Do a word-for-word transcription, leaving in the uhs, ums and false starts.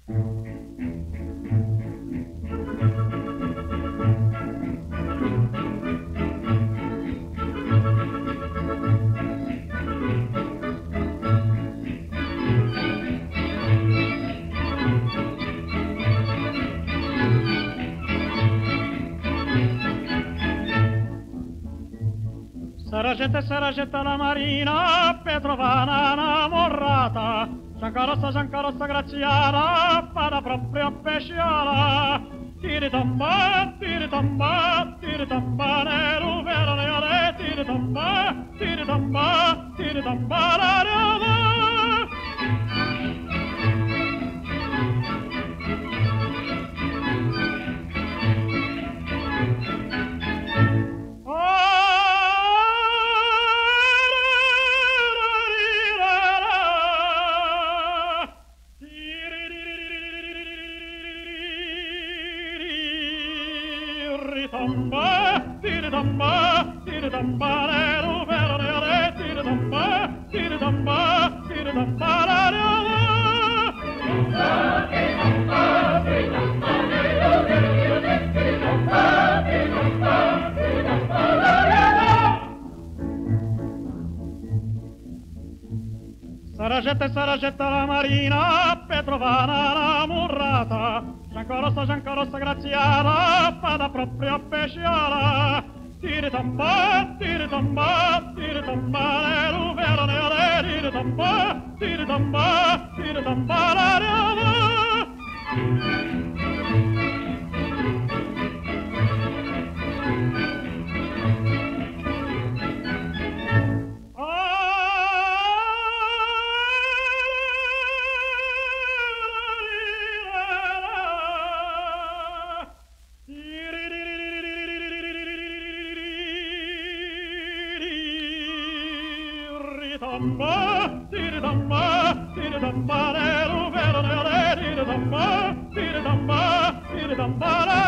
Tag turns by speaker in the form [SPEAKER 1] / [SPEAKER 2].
[SPEAKER 1] Saragetta e saragetta la marina, Petrovana innamorata, Giancarossa, Giancarossa Graziana, pada proprio pesciala. Tiritomba, tiritomba, tiritomba, nero vero neore, tiritomba, tiritomba, tiritomba, la riola. Tiritomba, tiritomba, tiritomba, nero vero neore, tiritomba, tiritomba, tiritomba, la riola. Tiritomba, tiritomba, nero vero neore, tiritomba, tiritomba, tiritomba, la riola. Saragetta e saragetta la marina, Petrovana innamorata, Giancarossa, Giancarossa Graziana, pada proprio pesciala. Tiritomba, tiritomba, tiritomba, nero vero neore, tiritomba, tiritomba, tiritomba, la riola. Tiritomba, tiritomba, tiritomba, nero vero neore, tiritomba, tiritomba, tiritomba, la